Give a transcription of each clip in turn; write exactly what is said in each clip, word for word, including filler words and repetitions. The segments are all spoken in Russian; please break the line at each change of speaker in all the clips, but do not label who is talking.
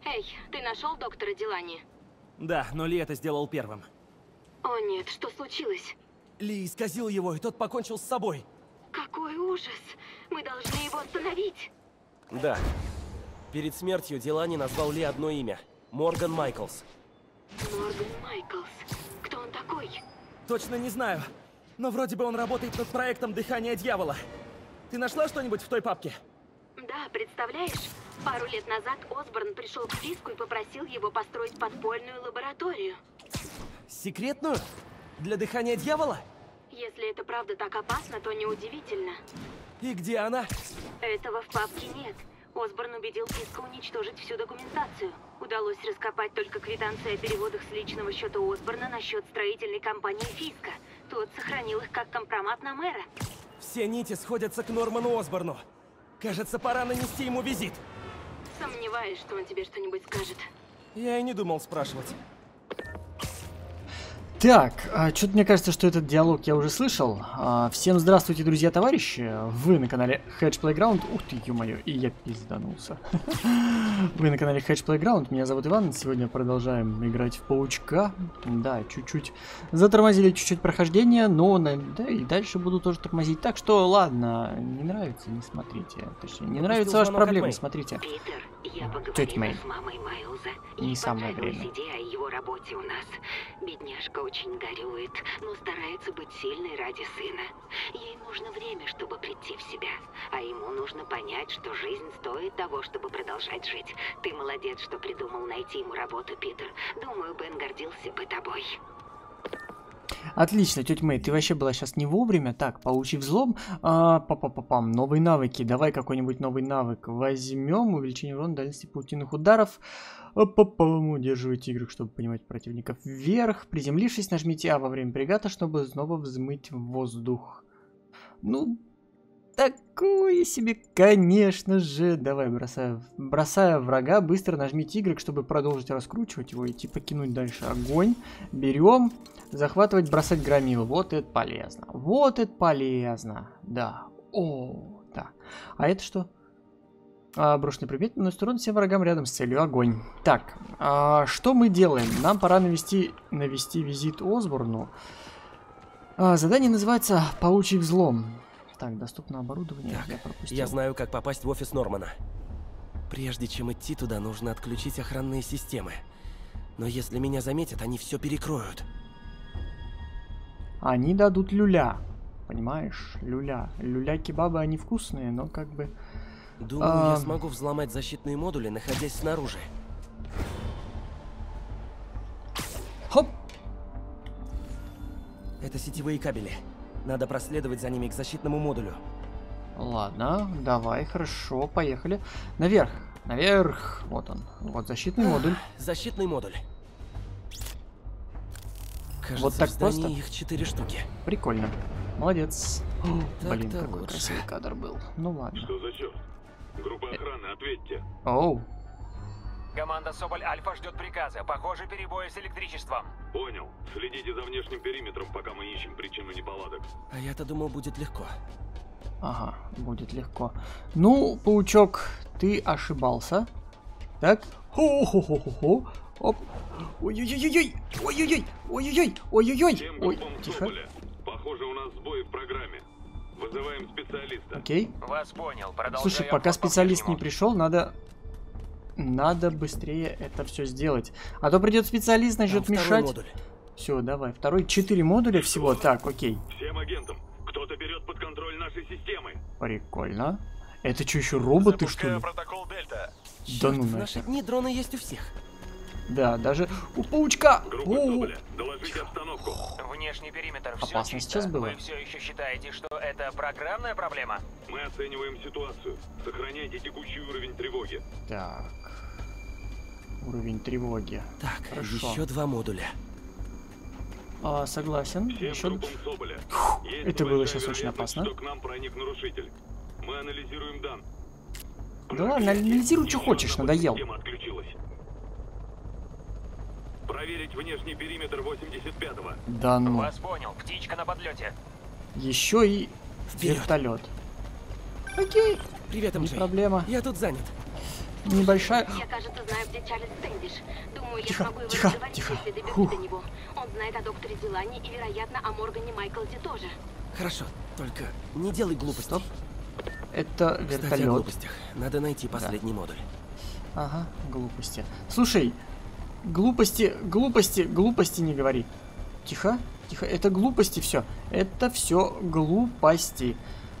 Эй, ты нашел доктора Дилани?
Да, но Ли это сделал первым.
О нет, что случилось?
Ли исказил его, и тот покончил с собой.
Какой ужас! Мы должны его остановить.
Да. Перед смертью Дилани назвал Ли одно имя. Морган Майклс.
Морган Майклс. Кто он такой?
Точно не знаю. Но вроде бы он работает над проектом «Дыхание дьявола». Ты нашла что-нибудь в той папке?
Да, представляешь? Пару лет назад Осборн пришел к Фиску и попросил его построить подпольную лабораторию.
Секретную? Для «Дыхания дьявола»?
Если это правда так опасно, то неудивительно.
И где она?
Этого в папке нет. Осборн убедил Фиска уничтожить всю документацию. Удалось раскопать только квитанции о переводах с личного счета Осборна на счет строительной компании Фиска. Тот сохранил их как компромат на мэра.
Все нити сходятся к Норману Осборну. Кажется, пора нанести ему визит.
Сомневаюсь, что он тебе что-нибудь скажет.
Я и не думал спрашивать.
Так, а, что-то мне кажется, что этот диалог я уже слышал. А, всем здравствуйте, друзья, товарищи. Вы на канале Hedge Playground. Ух ты, ё-моё, и я пизданулся. Вы на канале Hedge Playground. Меня зовут Иван. Сегодня продолжаем играть в Паучка. Да, чуть-чуть затормозили чуть-чуть прохождение, но на... да, и дальше буду тоже тормозить. Так что, ладно, не нравится, не смотрите. Точнее, не нравятся ваши проблемы, смотрите.
Питер, я
Тетя
поговорила
Мэй.
с мамой Майлза.
Не
Ей
самое
понравилась
время.
идея о его работе у нас. Бедняжка очень горюет, но старается быть сильной ради сына. Ей нужно время, чтобы прийти в себя. А ему нужно понять, что жизнь стоит того, чтобы продолжать жить. Ты молодец, что придумал найти ему работу, Питер. Думаю, Бен гордился бы тобой.
Отлично, тетя Мэй, ты вообще была сейчас не вовремя. Так, получив взлом. А, па-па-па-пам, новые навыки. Давай какой-нибудь новый навык возьмем. Увеличение урона дальности паутинных ударов. Па-па-пам, удерживайте игрок, чтобы понимать противников вверх. Приземлившись, нажмите А во время перегата, чтобы снова взмыть в воздух. Ну, такое себе, конечно же. Давай, бросая, бросая врага, быстро нажмите Y, чтобы продолжить раскручивать его, идти покинуть дальше огонь. Берем, захватывать, бросать громилу. Вот это полезно. Вот это полезно. Да. О, да. А это что? А, брошенный предмет наносит урон всем врагам рядом с целью. Огонь. Так, а, что мы делаем? Нам пора навести, навести визит Осборну. А, задание называется «Паучий взлом». Так, доступно оборудование.
Так,
я пропустил.
Я знаю, как попасть в офис Нормана. Прежде чем идти туда, нужно отключить охранные системы. Но если меня заметят, они все перекроют.
Они дадут люля. Понимаешь? Люля. Люля-кебабы, они вкусные, но как бы...
Думаю,
А...
я смогу взломать защитные модули, находясь снаружи.
Хоп!
Это сетевые кабели. Надо проследовать за ними к защитному модулю.
Ладно, давай, хорошо, поехали. Наверх, наверх. Вот он, вот защитный модуль.
Защитный модуль. Кажется,
Вот так
в здании
просто?
их четыре штуки.
Прикольно. Молодец. О, блин,
Так-то
какой
лучше.
красивый кадр был. Ну ладно.
Что за черт? Группа охраны, ответьте.
Оу.
Команда Соболь Альфа ждет приказа. Похоже, перебои с электричеством.
Понял. Следите за внешним периметром, пока мы ищем причину неполадок.
А я-то думал, будет легко.
Ага, будет легко. Ну, паучок, ты ошибался. Так. Хо-хо-хо-хо-хо. Оп. Ой-ой-ой-ой. Ой-ой-ой. Ой-ой-ой. Ой-ой-ой.
Всем
Ой,
группам
тихо.
Соболя. Похоже, у нас сбой в программе. Вызываем специалиста.
Окей.
Вас понял. Продолжаем.
Слушай, пока
обход по
специалист не
внешнему.
пришел, надо... Надо быстрее это все сделать. А то придет специалист,
Там
начнет
второй
мешать.
модуль.
Все, давай. Второй. Четыре модуля всего. Так, окей.
Всем агентам. Кто-то берет под контроль нашей системы.
Прикольно. Это что, еще роботы, что ли?
протокол Дельта.
Да
Черт,
ну
в наши
нафиг.
дни дроны есть у всех.
Да, даже у паучка.
Группа
Оу.
Соболя, доложите обстановку.
Внешний периметр. Все
Опасно
чисто.
сейчас было.
Вы все еще считаете, что это программная проблема?
Мы оцениваем ситуацию. Сохраняйте текущий уровень тревоги.
Так. Уровень тревоги.
Так,
Хорошо.
еще два модуля.
А, согласен.
Всем
Еще...
группам Соболя. Есть
это было
большая
сейчас очень
вероятность,
опасно.
что к нам проник нарушитель. Мы анализируем данные.
Да ладно, анализируй, что хочешь, надоел.
Система отключилась. Проверить внешний периметр восемьдесят пятого.
Да ну.
Вас понял. Птичка на подлете.
Еще и
Вперед.
вертолет. Окей,
Привет,
не
Эмджей.
проблема.
Я тут занят.
небольшая...
Я, кажется, знаю, где Чарльз Стэндиш. Думаю, я
Тихо,
смогу его
тихо,
разговорить,
тихо.
если доберусь
Фух.
до него. Он знает о докторе Дилане и, вероятно, о Моргане Майклзе тоже.
Хорошо, только не делай глупостей.
Стоп. Это
Кстати, о
вертолет.
глупостях. Надо найти последний модуль.
Ага, глупости. Слушай, глупости, глупости, глупости не говори. Тихо, тихо. Это глупости все. Это все глупости.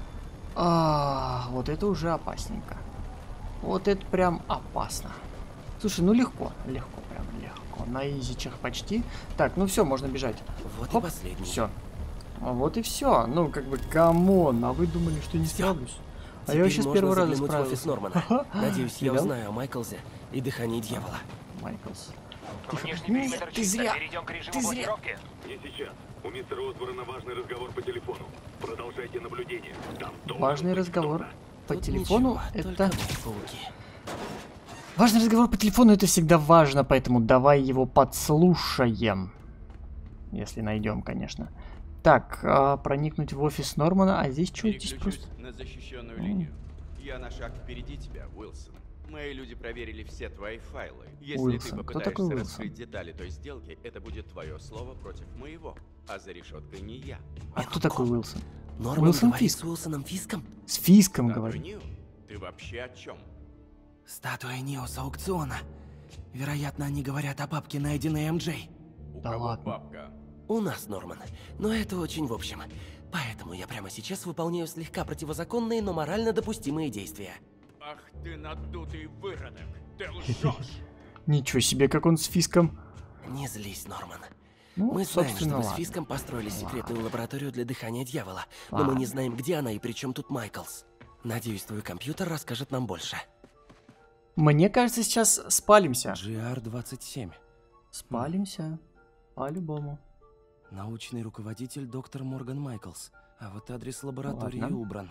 А, вот это уже опасненько. Вот это прям опасно. Слушай, ну легко, легко, прям легко. На изичах почти. Так, ну все, можно бежать.
Вот
Хоп,
и последний.
все. Вот и все. Ну, как бы, камон, а вы думали, что не
Всё.
справлюсь? А
Теперь
я вообще с
можно
первого раза
заглянуть в
справился.
офис Нормана. Надеюсь, я
Видал?
узнаю о Майклзе и дыхании дьявола.
Майклс.
Внешний
Нет,
периметр
ты
чисто.
зря.
Перейдем к режиму
Ты зря.
блокировки.
Не сейчас. У мистера Осборна важный разговор по телефону. Продолжайте наблюдение. Там должен
Важный
быть
разговор
кто-то.
по
Тут
телефону
ничего,
это...
только пауки.
Важный разговор по телефону это всегда важно, поэтому давай его подслушаем. Если найдем, конечно. Так, а, проникнуть в офис Нормана, а здесь что здесь
Переключусь
просто...
на защищенную линию. Я на шаг впереди тебя, Уилсон. Мои люди проверили все твои файлы. Если
Уилсон.
ты
Кто такой
попытаешься
Уилсон?
раскрыть детали той сделки, это будет твое слово против моего. А за решеткой не я.
А кто такой Уилсон?
Норман
Уилсон
говорит
Фиск.
с Уилсоном Фиском?
С Фиском
Статуя
говорит.
Нио? Ты вообще о чем?
Статуя Нио с аукциона. Вероятно, они говорят о папке, найденной эм джей.
У
Да
кого
ладно.
папка?
У нас, Норман. Но это очень в общем. Поэтому я прямо сейчас выполняю слегка противозаконные, но морально допустимые действия.
Ах ты надутый выродок! Ты лжешь!
Ничего себе, как он с Фиском.
Не злись, Норман.
Ну,
Мы знаем, что
собственно,
вы с
ладно.
Фиском построили секретную лабораторию для дыхания дьявола, но
Ладно.
мы не знаем, где она и при чем тут Майклс. Надеюсь, твой компьютер расскажет нам больше.
Мне кажется, сейчас спалимся.
джи ар двадцать семь.
Спалимся. По-любому.
Научный руководитель доктор Морган Майклс. А вот адрес лаборатории
Ладно.
убран.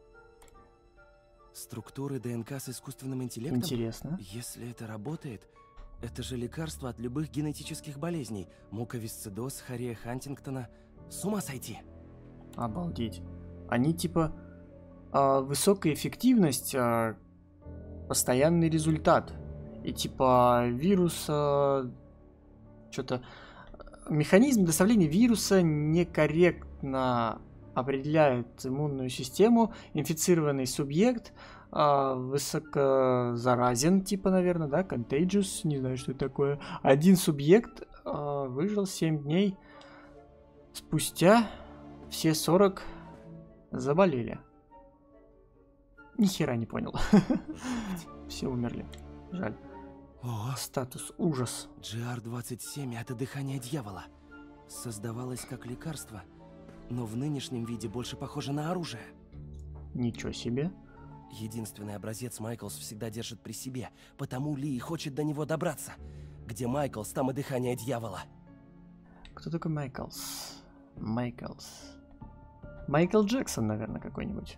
Структуры ДНК с искусственным интеллектом?
Интересно.
Если это работает, это же лекарство от любых генетических болезней. Муковисцидоз, хория Хантингтона. С ума сойти.
Обалдеть. Они типа а, высокая эффективность, а, постоянный результат. И типа вируса... Что-то... Механизм доставления вируса некорректно определяет иммунную систему. Инфицированный субъект а, высокозаразен, типа, наверное, да? Contagious, не знаю, что это такое. Один субъект а, выжил семь дней спустя. Все сорок заболели. Ни хера не понял. Все умерли. Жаль.
О,
Статус ужас.
джи ар двадцать семь — это дыхание дьявола. Создавалось как лекарство, но в нынешнем виде больше похоже на оружие.
Ничего себе.
Единственный образец Майклс всегда держит при себе, потому Ли и хочет до него добраться. Где Майклс, там и дыхание дьявола.
Кто такой Майклс? Майклс. Майкл Джексон, наверное, какой-нибудь.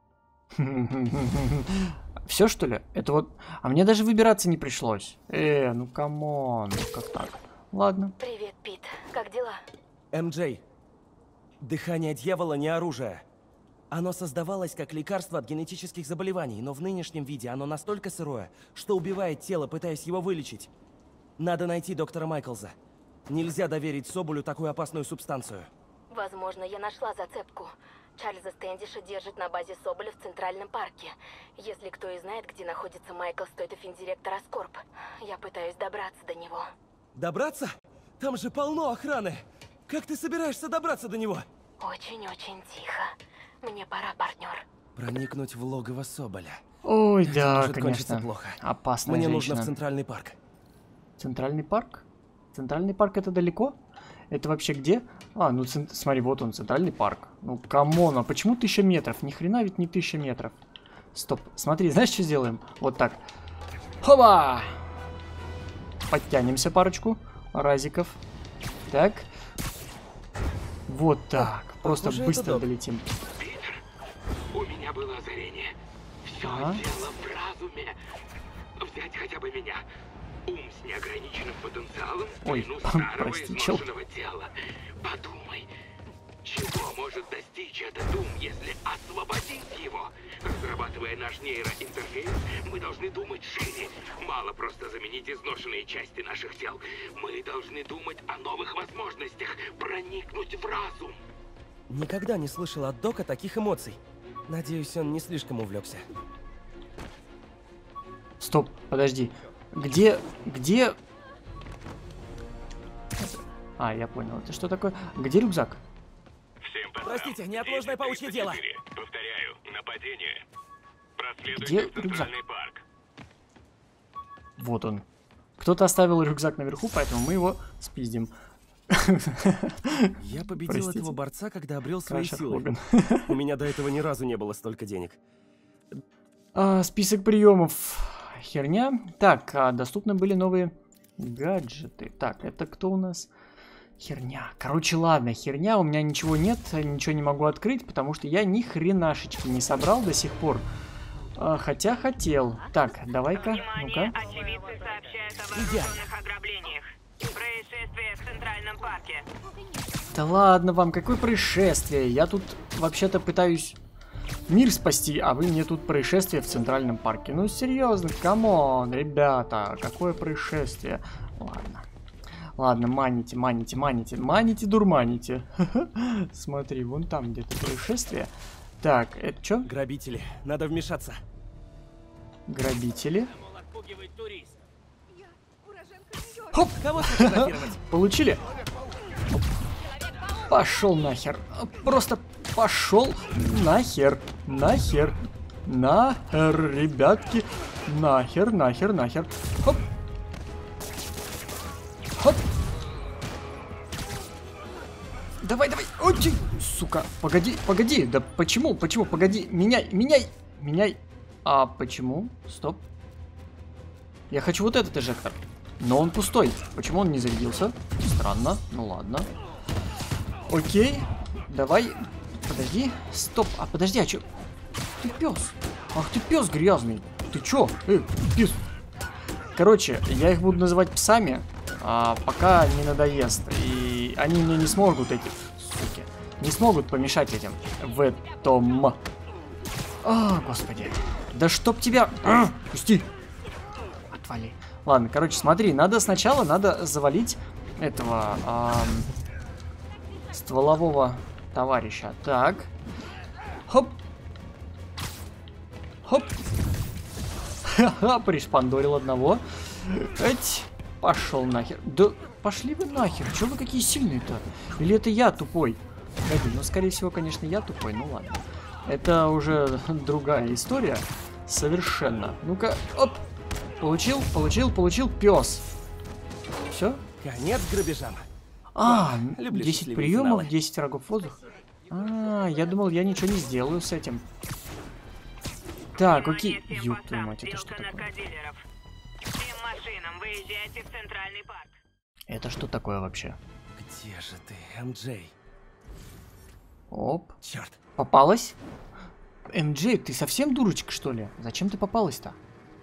Все, что ли? Это вот... А мне даже выбираться не пришлось. Э, ну камон. Как так? Ладно.
Привет, Пит. Как дела?
эм джей. Дыхание дьявола не оружие. Оно создавалось как лекарство от генетических заболеваний, но в нынешнем виде оно настолько сырое, что убивает тело, пытаясь его вылечить. Надо найти доктора Майклза. Нельзя доверить Соболю такую опасную субстанцию.
Возможно, я нашла зацепку. Чарльза Стэндиша держит на базе Соболя в Центральном парке. Если кто и знает, где находится Майклс, то это финдиректор Аскорб. Я пытаюсь добраться до него.
Добраться? Там же полно охраны. Как ты собираешься добраться до него?
Очень-очень тихо. Мне пора, партнер.
Проникнуть в логово Соболя.
Ой,
Это
да,
может кончиться
конечно.
плохо.
Опасная
Мне
женщина.
нужно в Центральный парк.
Центральный парк? Центральный парк это далеко? Это вообще где? А, ну цен... смотри, вот он, Центральный парк. Ну, камон, а почему тысяча метров? Ни хрена ведь не тысяча метров. Стоп, смотри, знаешь, что сделаем? Вот так. Хоба! Подтянемся парочку разиков. Так. Вот так. Просто
похоже, это
быстро
док.
долетим.
Питер, у меня было озарение. Все
А?
дело в разуме. Взять хотя бы меня. Ум с неограниченным потенциалом в
Ой,
плену старого
прости, чел.
изношенного тела. Подумай, чего Чего может достичь этот ум, если освободить его? Разрабатывая наш нейроинтерфейс, мы должны думать шире. Мало просто заменить изношенные части наших тел. Мы должны думать о новых возможностях, проникнуть в разум.
Никогда не слышал от Дока таких эмоций. Надеюсь, он не слишком увлекся.
Стоп, подожди. Где... Где... А, я понял. Это что такое? Где рюкзак?
Всем подряд.
Простите, неотложное паучье дело.
Повторяю, нападение. Проследуйте
Где
в центральный парк.
Вот он. Кто-то оставил рюкзак наверху, поэтому мы его спиздим.
Я победил
Простите.
этого борца, когда обрел свои
Крашер
силы.
Хоган.
У меня до этого ни разу не было столько денег.
А, список приемов. Херня. Так, а, доступны были новые гаджеты. Так, это кто у нас? Херня. Короче, ладно, херня. У меня ничего нет, ничего не могу открыть, потому что я ни хренашечки не собрал до сих пор. А, хотя хотел. Так, давай-ка, ну-ка.
Очевидцы сообщают о вооруженных ограблениях. Происшествие в Центральном парке.
Да ладно вам, какое происшествие? Я тут вообще-то пытаюсь мир спасти, а вы мне тут происшествие в Центральном парке. Ну серьезно, камон, ребята, какое происшествие? Ладно. Ладно, маните, маните, маните, маните, дурманите. Смотри, вон там где-то происшествие. Так, это что?
Грабители. Надо вмешаться.
Грабители.
Хоп! Кого сфотографировать?
Получили? Пошел нахер. Просто пошел нахер. Нахер. Нахер, ребятки. Нахер, нахер, нахер. Хоп. Хоп. Давай, давай. Ой, ты, сука. Погоди, погоди. Да почему, почему? Погоди. Меняй, меняй, меняй. А почему? Стоп. Я хочу вот этот эжектор. Но он пустой. Почему он не зарядился? Странно. Ну ладно. Окей. Давай. Подожди. Стоп. А подожди, а чё? Ты пес. Ах ты пес грязный. Ты чё? Эй, пес. Короче, я их буду называть псами, а пока не надоест. И они мне не смогут, эти суки, не смогут помешать этим в этом. О, господи. Да чтоб тебя... А, пусти. Отвали. Ладно, короче, смотри, надо сначала, надо завалить этого эм, стволового товарища. Так. Хоп. Хоп. Ха-ха, пришпандорил одного. Эть, пошел нахер. Да пошли вы нахер. Чё вы какие сильные-то? Или это я тупой? Погоди, ну, скорее всего, конечно, я тупой. Ну ладно. Это уже другая история. Совершенно. Ну-ка, оп. Получил, получил, получил, пес. Все?
Конец грабежам.
А,
Люблю
десять
счастливые
приемов,
финалы.
десять врагов в воздух. А, я думал, я ничего не сделаю с этим. Так, окей.
Внимание,
Ёб
всем
твою
постам,
мать, это что
стрелка
такое?
наркодилеров. Всем машинам выезжайте в Центральный парк.
Это что такое вообще?
Где же ты, эм джей?
Оп.
Черт.
Попалась? эм джей, ты совсем дурочка, что ли? Зачем ты попалась-то?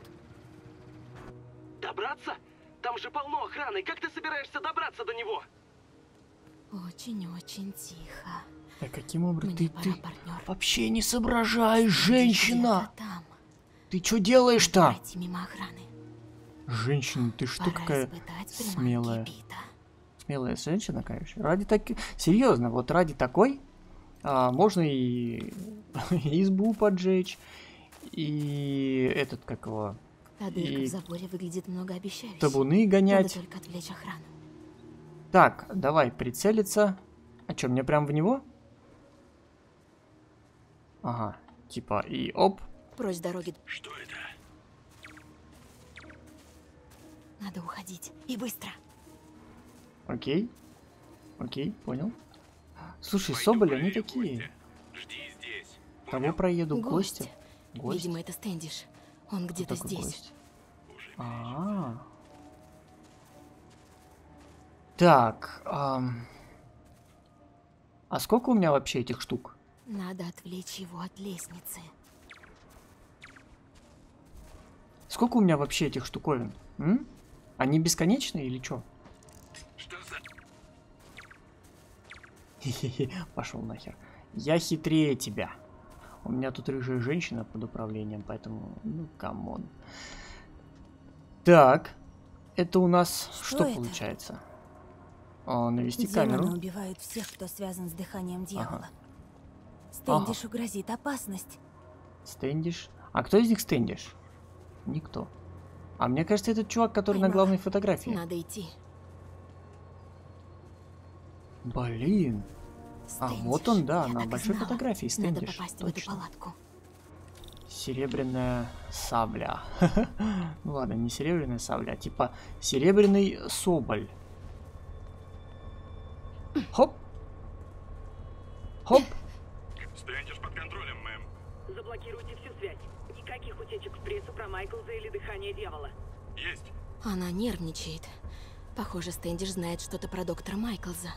Добраться? Там же полно охраны. Как ты собираешься добраться до него?
Очень-очень тихо.
А каким образом?
Мне
Ты,
пора,
ты
партнер.
вообще не соображаешь, женщина!
Где-то там.
Ты что делаешь-то?
Пройти мимо охраны.
Женщина, ты что
Пора
такая
испытать приманки
смелая?
Пита.
Смелая женщина, конечно. Ради так... Серьезно, вот ради такой а, можно и избу поджечь, и этот, как его,
Та дырка
И
в заборе выглядит многообещающе.
табуны
Надо
гонять.
только отвлечь охрану.
Так, давай прицелиться. А что, мне прям в него? Ага, типа и оп.
Прочь с дороги.
Что это?
Надо уходить. И быстро.
Окей. Окей, понял. Слушай, соболи, они такие.
Жди здесь.
Кого проеду?
Гость.
Гостя? Гость?
Видимо, это Стэндиш. Он
Кто
где-то
такой
здесь.
гость? А, -а, -а. Так, ам. А сколько у меня вообще этих штук?
Надо отвлечь его от лестницы.
Сколько у меня вообще этих штуковин? М? Они бесконечные или что?
Что за...
Хе-хе-хе, пошел нахер. Я хитрее тебя. У меня тут рыжая женщина под управлением, поэтому, ну, камон. Так, это у нас что,
Что это?
получается? О, навести
Демоны
камеру.
убивают всех, кто связан с дыханием дьявола.
Ага.
Стэндишу грозит опасность.
Стэндиш. А кто из них Стэндиш? Никто. А мне кажется, этот чувак, который на
Поймала.
главной фотографии.
Надо идти.
Блин. А
Стэндиш.
вот он, да,
Я
на
так и
большой
знала.
фотографии
Надо
Стэндиш.
попасть в эту
Точно.
палатку.
Серебряная сабля. Ну ладно, не серебряная сабля, а типа серебряный соболь. Хоп. Хоп.
Стэндиш под контролем, мэм.
Заблокируйте всю связь. Никаких утечек в прессу про Майклза или дыхание дьявола.
Есть.
Она нервничает. Похоже, Стэндиш знает что-то про доктора Майклза.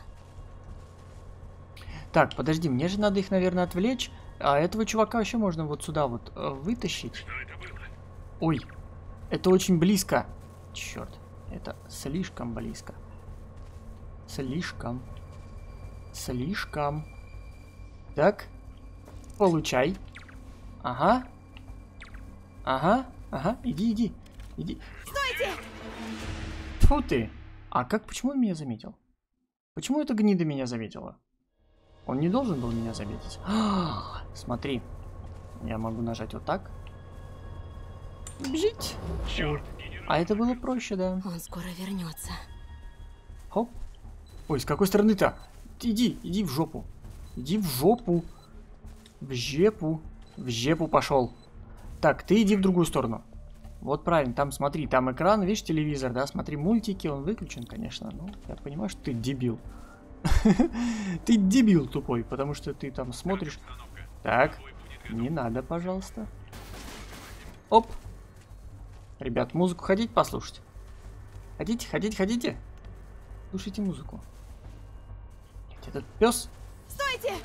Так, подожди, мне же надо их, наверное, отвлечь. А этого чувака еще можно вот сюда вот э, вытащить.
Что это было?
Ой, это очень близко. Черт, это слишком близко. Слишком. Слишком. Так, получай. Ага. Ага, ага, иди, иди. Иди.
Стойте!
Тьфу ты. А как, почему он меня заметил? Почему эта гнида меня заметила? Он не должен был меня заметить. А, смотри. Я могу нажать вот так. Бежить.
Черт.
А это было проще, да.
Он скоро вернется.
Хоп. Ой, с какой стороны-то? Иди, иди в жопу. Иди в жопу. В жепу. В жепу пошел. Так, ты иди в другую сторону. Вот правильно, там смотри, там экран, видишь, телевизор, да, смотри, мультики, он выключен, конечно. Ну, я понимаю, что ты дебил. Ты дебил тупой, потому что ты там смотришь. Так, не надо, пожалуйста. Оп. Ребят, музыку хотите послушать? Хотите, хотите, хотите? Слушайте музыку. Этот пес.
Стойте!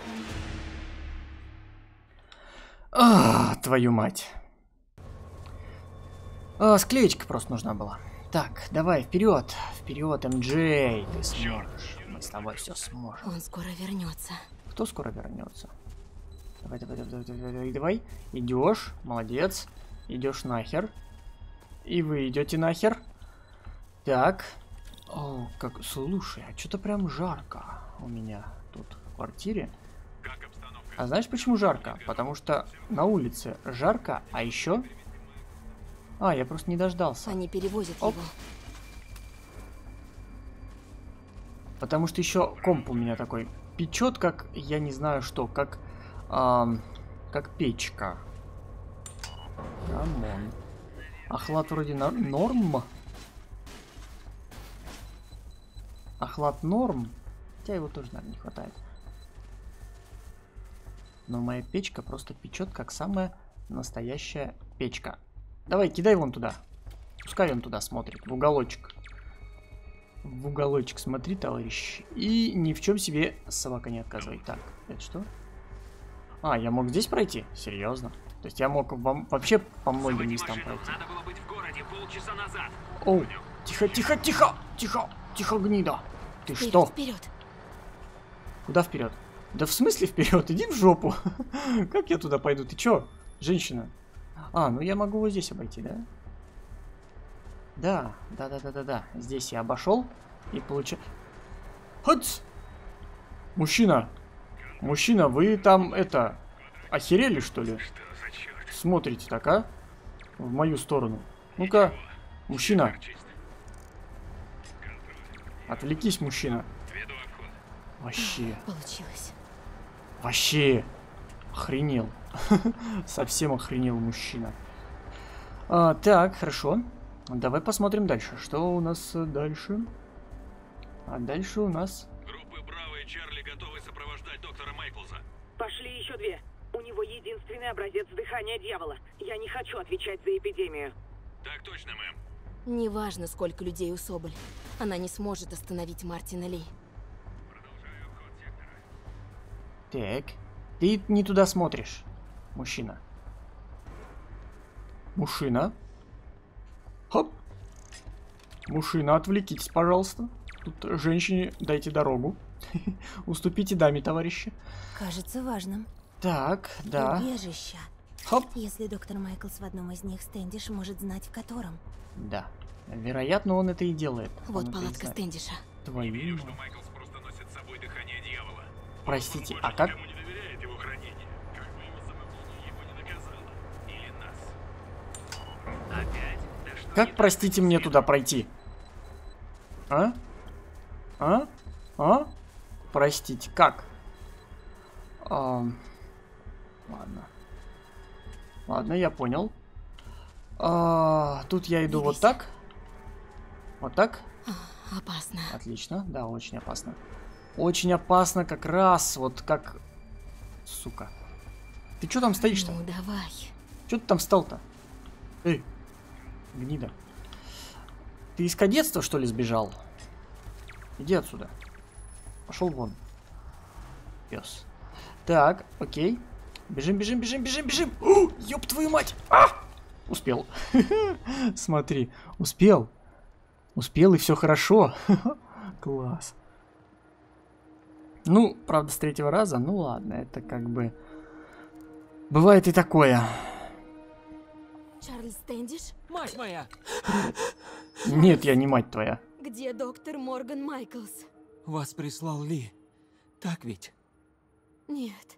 А, твою мать. А, склеечка просто нужна была. Так, давай, вперед, вперед, эм джей, ты сможешь. Мы с тобой все сможем.
Он скоро вернется.
Кто скоро вернется? Давай, давай, давай, давай, давай, давай. Идешь, молодец. Идешь нахер. И вы идете нахер. Так. О, как, слушай, а что-то прям жарко у меня тут в квартире.
Как обстановка?
А знаешь, почему жарко? Потому что на улице жарко, а еще... А, я просто не дождался.
Они перевозят
Оп.
его.
Потому что еще комп у меня такой печет, как, я не знаю что, как, эм, как печка. Камон. Охлад вроде на норм. Охлад норм. Хотя его тоже, наверное, не хватает. Но моя печка просто печет, как самая настоящая печка. Давай, кидай вон туда. Пускай он туда смотрит, в уголочек. В уголочек смотри, товарищ. И ни в чем себе собака не отказывай. Так, это что? А, я мог здесь пройти? Серьезно? То есть я мог вам вообще по многим местам пройти.
Надо было быть в городе полчаса назад.
Оу, тихо, тихо, тихо, тихо, тихо, гнида. Ты
Вперед,
что?
вперед!
Куда вперед? Да в смысле вперед? Иди в жопу. Как я туда пойду? Ты чё, женщина? А, ну я могу вот здесь обойти, да? Да, да, да, да, да, да. Здесь я обошел и получаю. Хац! Мужчина! Мужчина, вы там это. Охерели, что ли?
Что за черт?
Смотрите так, а? В мою сторону. Ну-ка, мужчина. Отвлекись, мужчина.
Веду обход.
Вообще.
Получилось.
Вообще. Охренел. Совсем охренел мужчина. А, так, хорошо. Давай посмотрим дальше. Что у нас дальше? А дальше у нас...
Группы Браво и Чарли готовы сопровождать доктора Майклза.
Пошли еще две. У него единственный образец дыхания дьявола. Я не хочу отвечать за эпидемию.
Так точно, мэм.
Неважно, сколько людей у Соболь. Она не сможет остановить Мартина Ли.
Продолжаю обход сектора.
Так. Ты не туда смотришь, мужчина. Мужчина. Хоп. Мужчина, отвлекитесь, пожалуйста. Тут женщине дайте дорогу. Уступите даме, товарищи.
Кажется важным.
Так, да.
Убежища.
Хоп.
Если доктор Майклс в одном из них, Стэндиш может знать, в котором.
Да. Вероятно, он это и делает.
Вот палатка Стэндиша.
Твою.
Что Майклс просто носит с собой дыхание дьявола.
Простите, а как?
Никому не доверяет его хранить. Как бы его самомнение его не наказало. Или нас.
Опять? Да что
Как, простите, мне туда пройти? А? А? А? Простите, как? Ам... Ладно. Ладно, я понял. А, тут я иду вот так. Вот так.
Опасно.
Отлично, да, очень опасно. Очень опасно как раз, вот как... Сука. Ты что там стоишь-то?
Ну, давай.
Что ты там встал-то? Эй, гнида. Ты из кадетства, что ли, сбежал? Иди отсюда. Пошел вон. Пес. Так, окей. Бежим, бежим, бежим, бежим, бежим. О, ёб твою мать. А! Успел. Смотри, успел. Успел, и все хорошо. Класс. Ну, правда, с третьего раза. Ну ладно, это как бы... Бывает и такое.
Чарльз Стэндиш?
Мать моя!
Нет, я не мать твоя.
Где доктор Морган Майклс?
Вас прислал Ли. Так ведь?
Нет.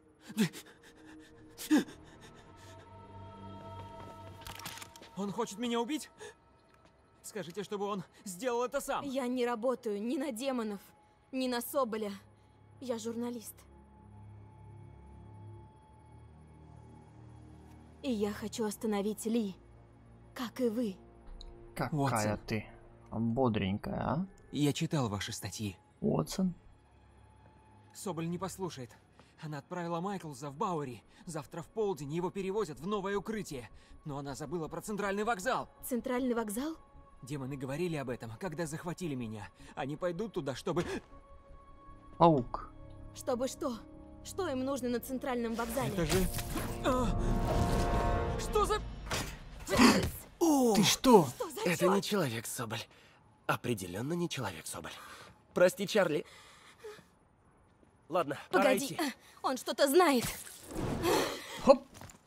Он хочет меня убить? Скажите, чтобы он сделал это сам.
Я не работаю ни на демонов, ни на Соболя. Я журналист. И я хочу остановить Ли, как и вы.
Какая
Уотсон.
ты бодренькая, а?
Я читал ваши статьи.
Уотсон?
Соболь не послушает. Она отправила Майклза в Бауэри. Завтра в полдень его перевозят в новое укрытие. Но она забыла про центральный вокзал.
Центральный вокзал?
Демоны говорили об этом, когда захватили меня. Они пойдут туда, чтобы...
Паук.
Чтобы что? Что им нужно на центральном вокзале?
Это же... А! Что за...
О, ты что?
Что за
Это
чёрт?
не человек, Соболь. Определенно не человек, Соболь. Прости, Чарли. Ладно, пора
Погоди,
идти.
а, он что-то знает.
Хоп.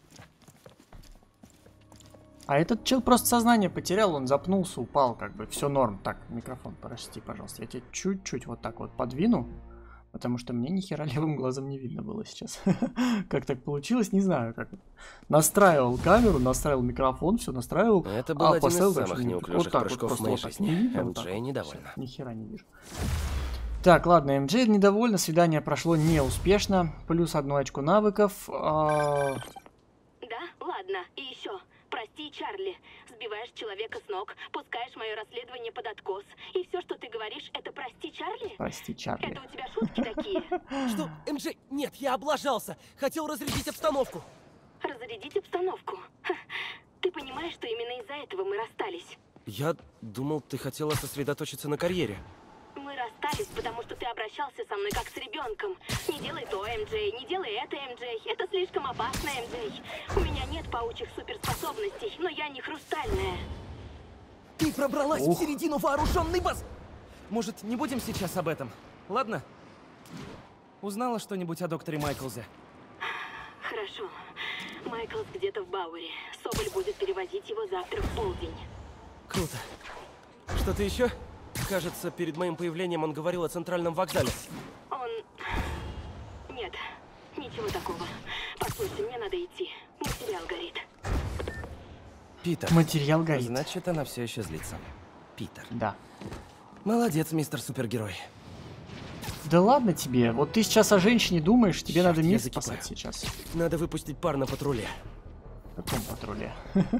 А этот чел просто сознание потерял, он запнулся, упал, как бы, все норм. Так, микрофон, прости, пожалуйста, я тебя чуть-чуть вот так вот подвину, потому что мне ни хера левым глазом не видно было сейчас. Как так получилось, не знаю, как. Настраивал камеру, настраивал микрофон, все настраивал.
Это был
а,
один из
поставил так,
самых
что не-
неуклюжих
вот так
прыжков
вот,
в моей
просто вот так
жизни.
не видно, вот так
эм джей
вот.
недовольна.
Всё, ни хера не вижу. Так, ладно, эм джей недовольна, свидание прошло неуспешно, плюс одно очко навыков. А...
Да, ладно. И еще. Прости, Чарли. Сбиваешь человека с ног, пускаешь мое расследование под откос. И все, что ты говоришь, это прости, Чарли?
Прости, Чарли.
Это у тебя шутки такие?
Что? эм джей? Нет, я облажался. Хотел разрядить обстановку.
Разрядить обстановку? Ха, ты понимаешь, что именно из-за этого мы расстались?
Я думал, ты хотела сосредоточиться на карьере.
Мы расстались, потому что ты обращался со мной как с ребенком. Не делай то, эм джей, не делай это, эм джей. Это слишком опасно, эм джей. У меня нет паучьих суперспособностей, но я не хрустальная.
Ты пробралась
Ух.
в середину вооруженной баз. Может, не будем сейчас об этом? Ладно? Узнала что-нибудь о докторе Майклзе?
Хорошо. Майклс где-то в Бауэре. Соболь будет перевозить его завтра в полдень.
Круто. Что-то еще? Кажется, перед моим появлением он говорил о центральном вокзале.
Он... Нет, ничего такого. Послушай, мне надо идти. Материал горит.
Питер.
Материал горит.
Значит, она все еще злится. Питер.
Да.
Молодец, мистер Супергерой.
Да ладно тебе, вот ты сейчас о женщине думаешь, тебе
Чёрт,
надо
я
мир
закипаю.
спасать сейчас.
Надо выпустить пар на патруле.
В каком патруле?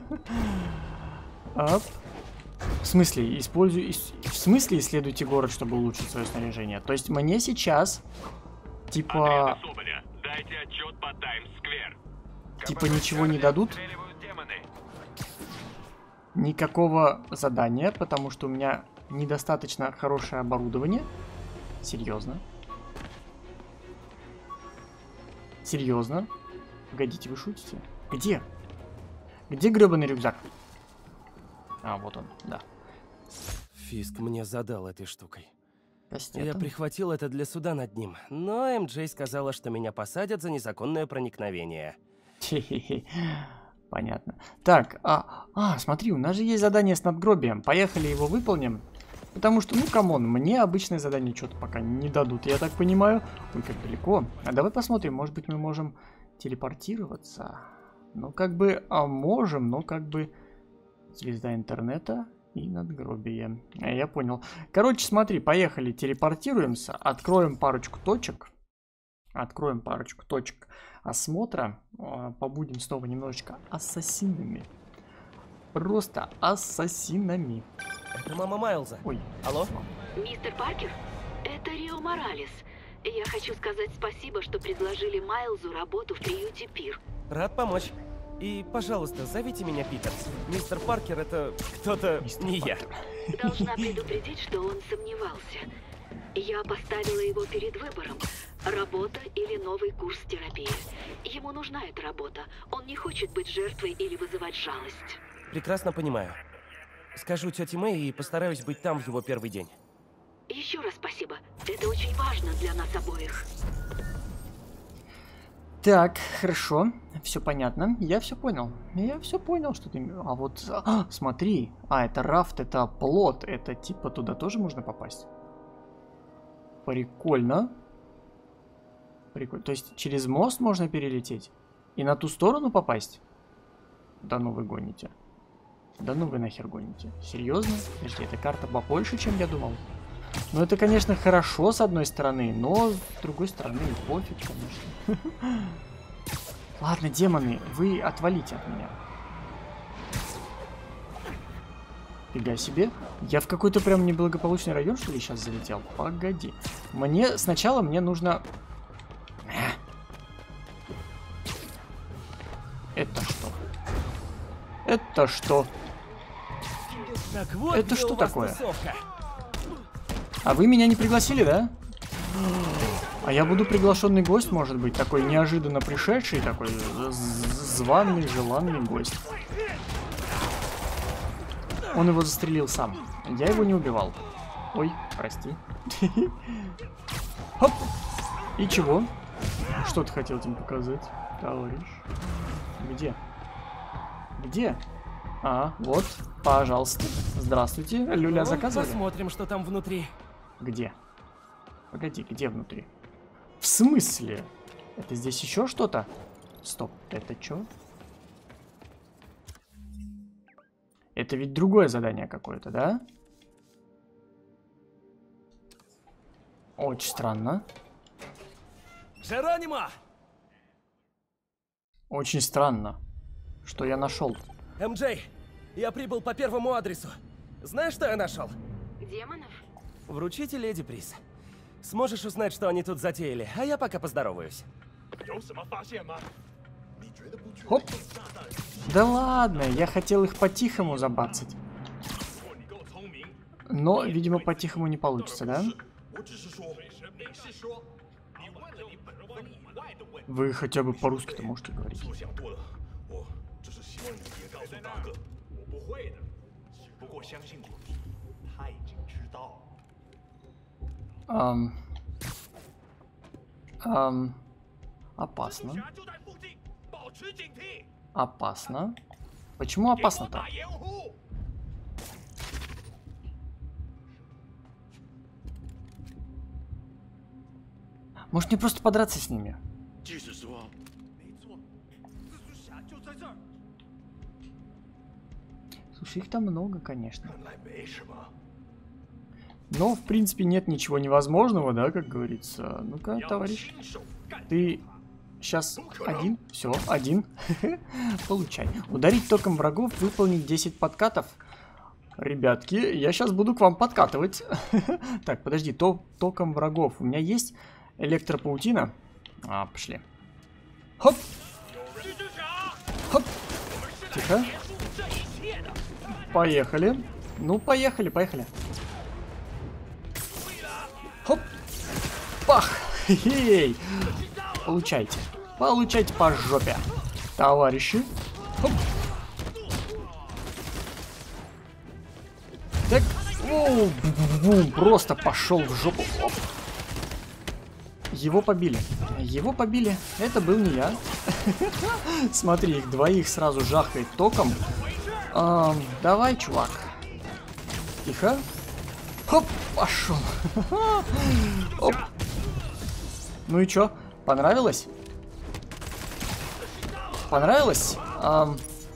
Оп. В смысле, используй... ис- В смысле исследуйте город, чтобы улучшить свое снаряжение? То есть мне сейчас, типа,
Отряды Соболя, дайте отчет по Таймс-сквер.
типа ничего не дадут?
Стреливают демоны.
Никакого задания, потому что у меня недостаточно хорошее оборудование. Серьезно? Серьезно? Погодите, вы шутите? Где? Где гребаный рюкзак? А, вот он, да.
Фиск мне задал этой штукой.
Кастетом.
Я прихватил это для суда над ним, но эм джей сказала, что меня посадят за незаконное проникновение.
Хе-хе-хе. Понятно. Так, а, а, смотри, у нас же есть задание с надгробием. Поехали его выполним. Потому что, ну, камон, мне обычное задание что-то пока не дадут, я так понимаю. Ой, как далеко. А давай посмотрим, может быть, мы можем телепортироваться. Ну, как бы, а можем, но как бы... Звезда интернета и надгробие. А, я понял. Короче, смотри, поехали, телепортируемся, откроем парочку точек. Откроем парочку точек осмотра. Побудем снова немножечко ассасинами. Просто ассасинами.
Это мама Майлза.
Ой.
Алло?
Мистер Паркер, это Рио Моралес. Я хочу сказать спасибо, что предложили Майлзу работу в приюте Пир.
Рад помочь. И, пожалуйста, зовите меня Питер. Мистер Паркер — это кто-то не я.
Должна предупредить, что он сомневался. Я поставила его перед выбором. Работа или новый курс терапии. Ему нужна эта работа. Он не хочет быть жертвой или вызывать жалость.
Прекрасно понимаю. Скажу тете Мэй и постараюсь быть там в его первый день.
Еще раз спасибо. Это очень важно для нас обоих.
Так, хорошо. Все понятно. Я все понял. Я все понял, что ты... А вот... А, смотри. А, это рафт, это плот. Это типа туда тоже можно попасть? Прикольно. Прикольно. То есть через мост можно перелететь? И на ту сторону попасть? Да ну вы гоните. Да ну вы нахер гоните. Серьезно? Подожди, эта карта побольше, чем я думал. Ну это, конечно, хорошо с одной стороны, но с другой стороны и пофиг, конечно. Ладно, демоны, вы отвалите от меня. Фига себе. Я в какой-то прям неблагополучный район, что ли, сейчас залетел? Погоди. Мне сначала мне нужно... Это что? Это что?
Так вот,
это что такое?
Тусовка.
А вы меня не пригласили, да? А я буду приглашенный гость, может быть, такой неожиданно пришедший, такой званый, желанный гость. Он его застрелил сам. Я его не убивал. Ой, прости. Хоп! И чего? Что ты хотел этим показать, товарищ? Где? Где? А, вот, пожалуйста. Здравствуйте. Люля заказывали?
Посмотрим, что там внутри.
Где? Погоди, где внутри? В смысле? Это здесь еще что-то? Стоп, это что? Это ведь другое задание какое-то, да? Очень странно.
Джеронимо!
Очень странно. Что я нашел?
эм джей, я прибыл по первому адресу. Знаешь, что я нашел?
Демонов?
Вручите леди приз. Сможешь узнать, что они тут затеяли, а я пока поздороваюсь.
Хоп. Да ладно, я хотел их по-тихому забацать. Но, видимо, по-тихому не получится, да? Вы хотя бы по-русски-то можете говорить. Ам... Ам... Опасно. Опасно. Почему опасно-то? Может мне просто подраться с ними? Слушай, их там много, конечно. Но, в принципе, нет ничего невозможного, да, как говорится. Ну-ка, товарищ. Ты сейчас один? Все, один. Получай. Ударить током врагов, выполнить десять подкатов. Ребятки, я сейчас буду к вам подкатывать. Так, подожди, то током врагов. У меня есть электропаутина. А, пошли. Хоп! Хоп! Тихо. Поехали. Ну, поехали, поехали. Хоп! Пах! Хе-хей! Получайте. Получайте по жопе, товарищи. Хоп! Так, Воу, бум, просто пошел в жопу. Оп. Его побили. Его побили. Это был не я. Смотри, их двоих сразу жахает током. Эм, давай, чувак. Тихо. Хоп, пошел. Оп. Ну и чё? Понравилось? Понравилось? Эм...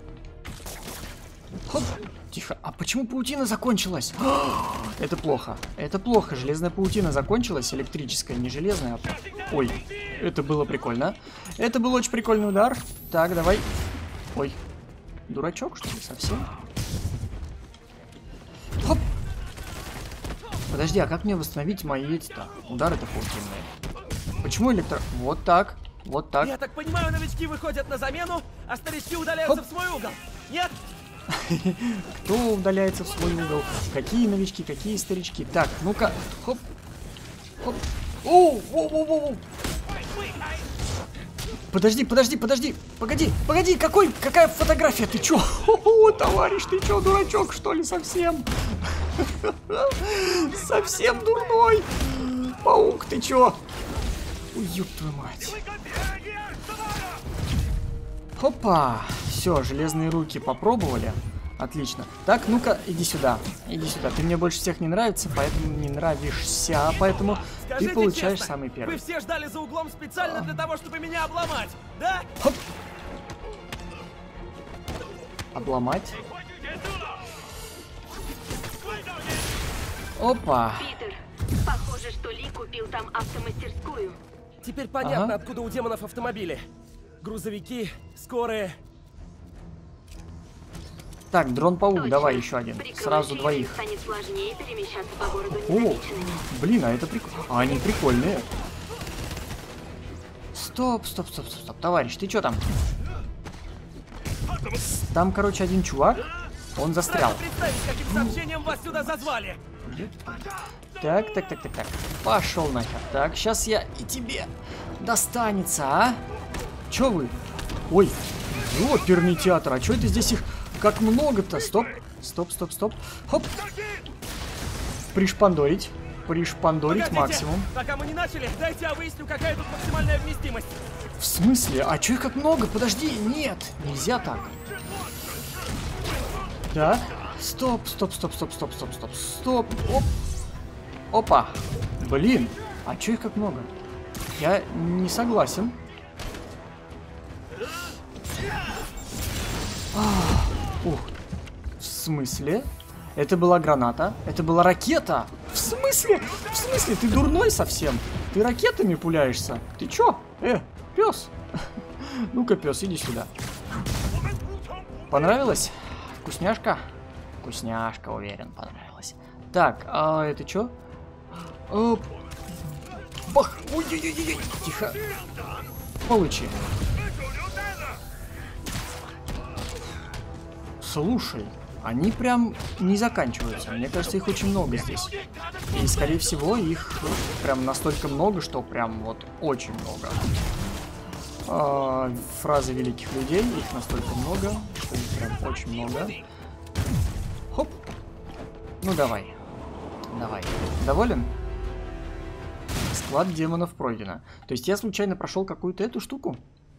Хоп. Тихо. А почему паутина закончилась? Это плохо. Это плохо. Железная паутина закончилась. Электрическая, не железная. Ой, это было прикольно. Это был очень прикольный удар. Так, давай. Ой. Дурачок, что ли, совсем? Хоп. Подожди, а как мне восстановить мои эти-то? Удары-то паутинные. Почему электро... Вот так. Вот так.
Я так понимаю, новички выходят на замену, а старички удаляются
Хоп.
в свой угол. Нет?
Кто удаляется в свой угол? Какие новички, какие старички? Так, ну-ка. Хоп. Хоп. Оу, оу, оу, оу. Подожди, подожди, подожди. Погоди, погоди, какой, какая фотография? Ты чё? О, товарищ, ты чё, дурачок, что ли, совсем? Совсем дурной. Паук, ты чё? Ой, ёб твою мать. Опа. Все, железные руки попробовали. Отлично. Так, ну-ка, иди сюда. Иди сюда. Ты мне больше всех не нравится, поэтому не нравишься, поэтому
Скажите
ты получаешь
честно,
самый первый.
Вы все ждали за углом специально для того, чтобы меня обломать, да?
Хоп. Обломать. Опа.
Питер, похоже, что Ли купил там автомастерскую.
Теперь понятно,
Ага.
откуда у демонов автомобили. Грузовики, скорые.
Так, дрон-паук,
Точно.
давай еще один.
При
Сразу
крушении
двоих.
станет сложнее перемещаться по городу
О,
незамеченными.
блин, а это прикольно. А они прикольные. Стоп, стоп, стоп, стоп, стоп. Товарищ, ты чё там? Там, короче, один чувак. Он застрял.
Надо представить, каким сообщением вас сюда зазвали.
Так, так, так, так, так. Пошел нахер. Так, сейчас я и тебе достанется, а? Чё вы? Ой, ёперный театр. А чё это здесь их как много-то? Стоп, стоп, стоп, стоп. Хоп. Пришпандорить. Пришпандорить
Погодите,
максимум.
пока мы не начали, дайте я выясню, какая тут максимальная вместимость.
В смысле? А чё их как много? Подожди, нет, нельзя так. Так, стоп, стоп, стоп, стоп, стоп, стоп, стоп, стоп, оп. Опа. Блин, а чё их как много? Я не согласен. Ах, ух, в смысле? Это была граната? Это была ракета? В смысле? В смысле? Ты дурной совсем? Ты ракетами пуляешься? Ты чё? Э, пес. Ну-ка, пес, иди сюда. Понравилось? Вкусняшка? Вкусняшка, уверен, понравилось. Так, а это чё? Оп. Бах! Ой-ой-ой-ой! Тихо. Получи. Слушай, они прям не заканчиваются. Мне кажется, их очень много здесь. И, скорее всего, их прям настолько много, что прям вот очень много. А, фразы великих людей, их настолько много, что их прям очень много. Хоп. Ну, давай. Давай. Доволен? Склад демонов пройдено. То есть я случайно прошел какую-то эту штуку?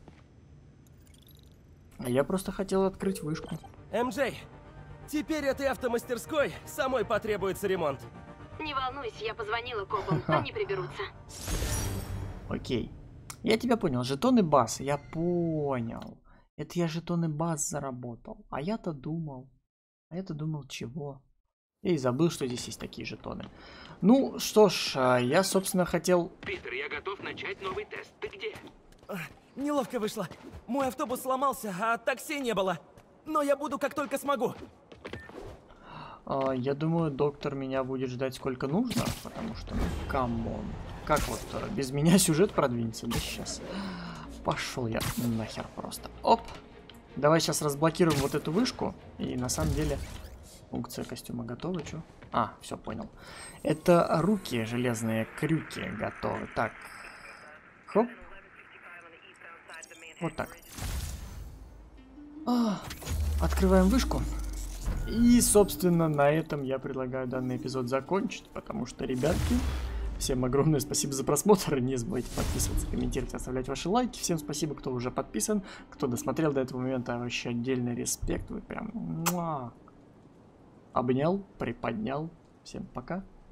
А я просто хотел открыть вышку.
эм джей, теперь этой автомастерской самой потребуется ремонт.
Не волнуйся, я позвонила копам, они приберутся.
Окей. Я тебя понял. Жетоны баз. Я понял. Это я жетоны баз заработал. А я-то думал. А я-то думал, чего? Я и забыл, что здесь есть такие жетоны. Ну, что ж, я, собственно, хотел...
Питер, я готов начать новый тест. Ты где?
Неловко вышло. Мой автобус сломался, а такси не было. Но я буду, как только смогу.
А, я думаю, доктор меня будет ждать сколько нужно, потому что, ну, камон. Как вот без меня сюжет продвинется? Да сейчас. Пошел я нахер просто. Оп. Давай сейчас разблокируем вот эту вышку. И на самом деле функция костюма готова. Чё? А, все понял. Это руки железные, крюки готовы. Так. Хоп. Вот так. А, открываем вышку. И, собственно, на этом я предлагаю данный эпизод закончить, потому что, ребятки, всем огромное спасибо за просмотр. Не забывайте подписываться, комментировать, оставлять ваши лайки. Всем спасибо, кто уже подписан, кто досмотрел до этого момента. Вообще отдельный респект. Вы прям муа. Обнял, приподнял. Всем пока.